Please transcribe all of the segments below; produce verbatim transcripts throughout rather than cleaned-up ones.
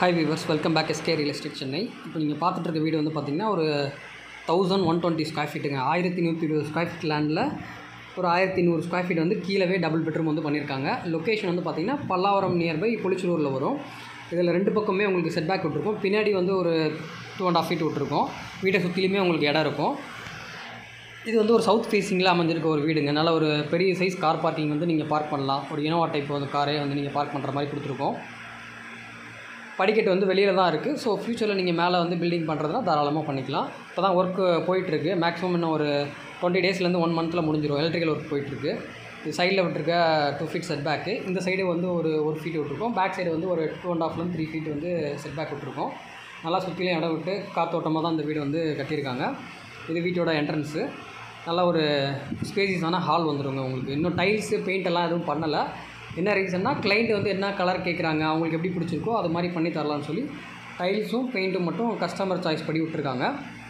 Hi viewers, welcome back S K Realestate chennai. இப்போ நீங்க பார்த்துட்டு இருக்க வீடியோ வந்து பாத்தீங்கன்னா ஒரு eleven twenty ஸ்கொயர் ஃபீட்டுங்க. eleven twenty ஸ்கொயர் ஃபீட் லேண்ட்ல ஒரு eleven hundred ஸ்கொயர் ஃபீட் வந்து கீழவே டபுள் பெட்ரூம் வந்து பண்ணிருக்காங்க. லொகேஷன் வந்து பாத்தீங்கன்னா பல்லாவரம் நியர் பை பொலிச்சலூர்ல வரும். இதில் ரெண்டு பக்கமே உங்களுக்கு செட் பேக் விட்டுருக்கும். பின்னாடி வந்து ஒரு two and a half feet விட்டுருக்கும். வீட்டை சுற்றிலுமே உங்களுக்கு இடம் இருக்கும். இது வந்து ஒரு சவுத் ஃபேஸிங்கில் அமைஞ்சிருக்க ஒரு வீடுங்க. நல்ல ஒரு பெரிய சைஸ் கார் பார்க்கிங் வந்து நீங்கள் பார்க் பண்ணலாம். ஒரு இனோவா டைப் வந்து காரே வந்து நீங்கள் பார்க் பண்ணுற மாதிரி கொடுத்துருக்கோம். படிக்கட்டு வந்து வெளியில் தான் இருக்குது. ஸோ ஃப்யூச்சரில் நீங்கள் மேலே வந்து பில்டிங் பண்ணுறதுனா தாராளமாக பண்ணிக்கலாம். இப்போ தான் ஒர்க்கு போயிட்டுருக்கு. மேக்ஸிமம் இன்னும் ஒரு டுவெண்ட்டி டேஸ்லேருந்து ஒன் மந்த்தில் முடிஞ்சிடும். எலக்ட்ரிக்கல் ஒர்க் போயிட்டுருக்கு. இது சைடில் விட்டுருக்க டூ ஃபீட் செட் பேக்கு. இந்த சைடு வந்து ஒரு ஒரு ஃபீட் விட்டுருக்கோம். பேக் சைடு வந்து ஒரு டூ அண்ட் ஹாஃப்லேருந்து த்ரீ ஃபீட் வந்து செட் பேக் விட்டுருக்கோம். நல்லா சுற்றிலையும் இடம் விட்டு காத்தோட்டமாக தான் இந்த வீடு வந்து கட்டியிருக்காங்க. இது வீட்டோட என்ட்ரன்ஸு. நல்லா ஒரு ஸ்பேசியஸான ஹால் வந்துடுங்க உங்களுக்கு. இன்னும் டைல்ஸு பெயிண்ட் எல்லாம் எதுவும் பண்ணலை. என்ன ரீசன்னா கிளைண்ட் வந்து என்ன கலர் கேட்குறாங்க, அவங்களுக்கு எப்படி பிடிச்சிருக்கோ அது மாதிரி பண்ணி தரலான்னு சொல்லி டைல்ஸும் பெயிண்ட்டும் மட்டும் கஸ்டமர் சாய்ஸ் படி விட்டுருக்காங்க.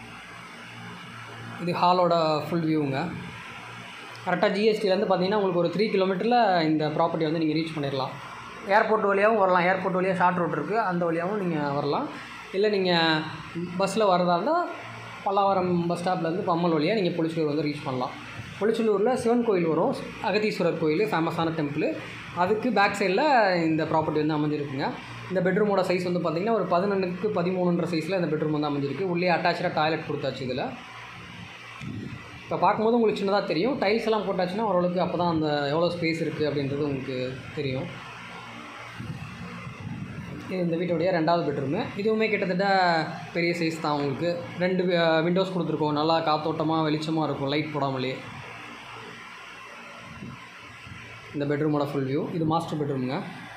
இது ஹாலோட ஃபுல் வியூங்க. கரெக்டாக ஜிஎஸ்டிலேருந்து பார்த்தீங்கன்னா உங்களுக்கு ஒரு த்ரீ கிலோமீட்டரில் இந்த ப்ராப்பர்ட்டி வந்து நீங்கள் ரீச் பண்ணிடலாம். ஏர்போர்ட் வழியாகவும் வரலாம். ஏர்போர்ட் வழியாக ஷார்ட் ரோட் இருக்குது, அந்த வழியாகவும் நீங்கள் வரலாம். இல்லை நீங்கள் பஸ்ஸில் வரதா இருந்தால் பல்லாவரம் பஸ் ஸ்டாப்லேருந்து பம்மல் வழியாக நீங்கள் பொலிச்சலூர் வந்து ரீச் பண்ணலாம். பொலிச்சலூரில் சிவன் கோயில் வரும், அகதீஸ்வரர் கோயில் ஃபேமஸான டெம்பிள். அதுக்கு பேக் சைடில் இந்த ப்ராப்பர்ட்டி வந்து அமைஞ்சிருக்குங்க. இந்த பெட்ரூமோட சைஸ் வந்து பார்த்திங்கன்னா ஒரு பதினொன்றுக்கு பதிமூணுன்ற சைஸில் இந்த பெட்ரூம் வந்து அமைஞ்சிருக்கு. உள்ளே அட்டாச்சாக டாய்லெட் கொடுத்தாச்சு. இதில் இப்போ பார்க்கும்போது உங்களுக்கு சின்னதாக தெரியும். டைல்ஸ் எல்லாம் போட்டாச்சுன்னா ஓரளவுக்கு அப்போ தான் அந்த எவ்வளோ ஸ்பேஸ் இருக்குது அப்படின்றது உங்களுக்கு தெரியும். இது இந்த வீட்டோடைய ரெண்டாவது பெட்ரூமு. இதுவுமே கிட்டத்தட்ட பெரிய சைஸ் தான். உங்களுக்கு ரெண்டு விண்டோஸ் கொடுத்துருக்கோம். நல்லா காத்தோட்டமாக வெளிச்சமாக இருக்கும், லைட் போடாமலே. இந்த பெட்ரூமோட ஃபுல் வியூ. இது மாஸ்டர் பெட்ரூமுங்க.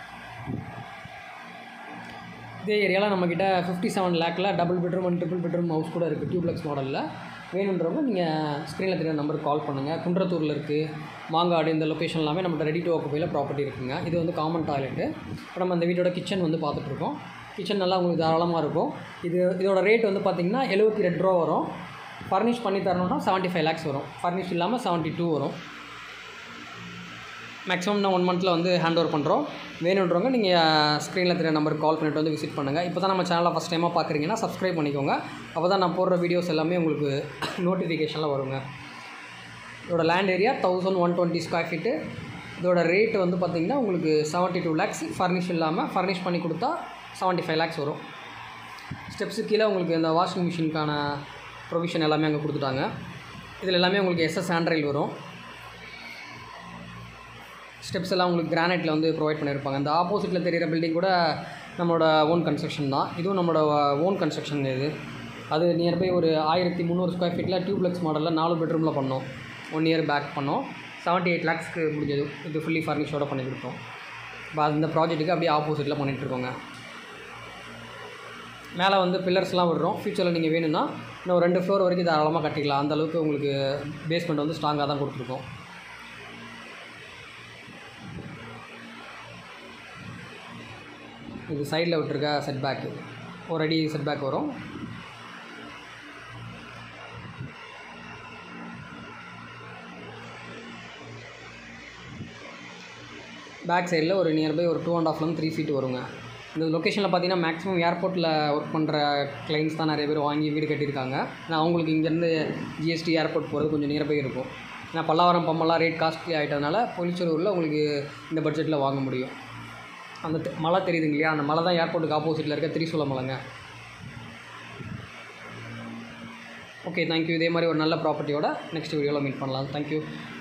இதே ஏரியாவில் நம்மக்கிட்ட ஃபிஃப்டி செவன் லேக்கில் double bedroom and triple bedroom house கூட இருக்குது. டியூப்ளெக்ஸ் மாடலில் வேணுன்றவங்க நீங்கள் ஸ்க்ரீனில் தெரிய நம்பருக்கு கால் பண்ணுங்கள். குன்றத்தூரில் இருக்குது, மாங்காடு, இந்த லொக்கேஷன் எல்லாமே நம்மகிட்ட ரெடி டு ஆக்குபையில் ப்ராப்பர்ட்டி இருக்குங்க. இது வந்து காமன் டாய்லெட்டு. இப்போ நம்ம இந்த வீட்டோட கிச்சன் வந்து பார்த்துட்ருக்கோம். கிச்சன் நல்லா உங்களுக்கு தாராளமாக இருக்கும். இது இதோட ரேட் வந்து பார்த்திங்கன்னா எழுபத்தி ரெண்டு ரூபா வரும். ஃபர்னிஷ் பண்ணி தரணுன்னா செவன்ட்டி ஃபைவ் லேக்ஸ் வரும். ஃபர்னிஷ் இல்லாமல் செவன்ட்டி டூ வரும். மேக்ஸிமம் நான் ஒன் மந்தில் வந்து ஹேண்ட் ஓவர் பண்ணுறோம். வேணுன்றவங்க நீங்கள் ஸ்க்ரீனில் தெரிய நம்பருக்கு கால் பண்ணிவிட்டு வந்து விசிட் பண்ணுங்கள். இப்போ தான் நம்ம சேனலை ஃபஸ்ட் டைமாக பார்க்குறீங்கன்னா சப்ஸ்கிரைப் பண்ணிக்கோங்க. அப்போ தான் நான் போடுற வீடியோஸ் எல்லாமே உங்களுக்கு நோட்டிஃபிகேஷனில் வருங்க. இதோட land area thousand one twenty square feet. இதோட ரேட்டு வந்து பார்த்திங்கன்னா உங்களுக்கு செவன்ட்டி டூ லேக்ஸ். ஃபர்னிஷ் இல்லாமல் ஃபர்னிஷ் பண்ணி கொடுத்தா செவன்ட்டி ஃபைவ் லேக்ஸ் வரும். ஸ்டெப்ஸு கீழே உங்களுக்கு இந்த வாஷிங் மிஷினுக்கான ப்ரொவிஷன் எல்லாமே அங்கே கொடுத்துட்டாங்க. இதில் எல்லாமே உங்களுக்கு எஸ்எஸ் ஹேண்ட்ரைல் வரும். ஸ்டெப்ஸ் எல்லாம் உங்களுக்கு கிரானைட்டில் வந்து ப்ரொவைட் பண்ணியிருப்பாங்க. இந்த ஆப்போசிட்டில் தெரிகிற பில்டிங் கூட நம்மளோட ஓன் கன்ஸ்ட்ரக்ஷன் தான். இதுவும் நம்மளோட ஓன் கன்ஸ்ட்ரக்ஷன். இது அது நியர்பை ஒரு ஆயிரத்தி முந்நூறு ஸ்கொயர் ஃபீட்டில் டியூப்ளெக்ஸ் மாடலில் நாலு பெட்ரூமில் பண்ணோம். ஒன் இயர் பேக் பண்ணோம். செவன்ட்டி எயிட் லேக்ஸ்க்கு முடிஞ்சது. இது ஃபுல்லி ஃபர்னிஷோட பண்ணி கொடுத்தோம். இப்போ அந்த ப்ராஜெக்ட்டுக்கு அப்படியே ஆப்போசிட்டில் பண்ணிகிட்ருக்கோங்க. மேலே வந்து பில்லர்ஸ்லாம் விடுறோம். ஃப்யூச்சரில் நீங்கள் வேணும்னா இன்னும் ஒரு ரெண்டு ஃப்ளோர் வரைக்கும் தாராளமாக கட்டிக்கலாம். அந்தளவுக்கு உங்களுக்கு பேஸ்மெண்ட் வந்து ஸ்ட்ராங்காக தான் கொடுத்துருக்கோம். இது சைடில் விட்டுருக்க செட் பேக்கு ஒரு அடி செட் பேக் வரும். பேக் சைடில் ஒரு நியர்பை ஒரு டூ அண்ட் ஹாஃப்லேருந்து த்ரீ ஃபீட் வருங்க. இந்த லொக்கேஷனில் பார்த்தீங்கன்னா மேக்ஸிமம் ஏர்போர்ட்டில் ஒர்க் பண்ணுற கிளைண்ட்ஸ் தான் நிறைய பேர் வாங்கி வீடு கட்டியிருக்காங்க. ஏன்னா அவங்களுக்கு இங்கேருந்து ஜிஎஸ்டி ஏர்போர்ட் போகிறது கொஞ்சம் நியர்பை இருக்கும். ஏன்னா பல்லாவரம் பம்மெல்லாம் ரேட் காஸ்ட்லி ஆகிட்டதுனால பொலிச்சலூரில் உங்களுக்கு இந்த பட்ஜெட்டில் வாங்க முடியும். அந்த மலை தெரியுதுங்க இல்லையா, அந்த மலை தான் ஏர்போர்ட்டுக்கு ஆப்போசிட்டில் இருக்க திரிசூல மலைங்க. Okay, thank you. இதே மாதிரி ஒரு நல்ல ப்ராப்பர்ட்டியோட நெக்ஸ்ட் வீடியோவில் மீட் பண்ணலாம். தேங்க்யூ.